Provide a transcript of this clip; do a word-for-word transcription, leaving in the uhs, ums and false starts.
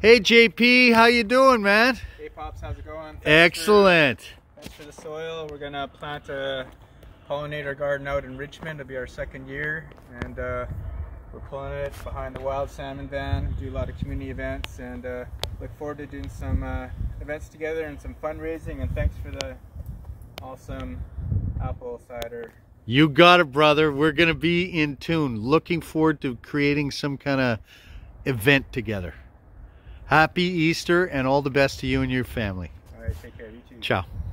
Hey J P, how you doing, man? Hey Pops, how's it going? Thanks Excellent. For, thanks for the soil. We're gonna plant a pollinator garden out in Richmond. It'll be our second year, and uh, we're pulling it behind the wild salmon van. We do a lot of community events, and uh, look forward to doing some uh, events together and some fundraising. And thanks for the awesome apple cider. You got it, brother. We're gonna be in tune. Looking forward to creating some kind of event together. Happy Easter and all the best to you and your family. All right, take care. You too. Ciao.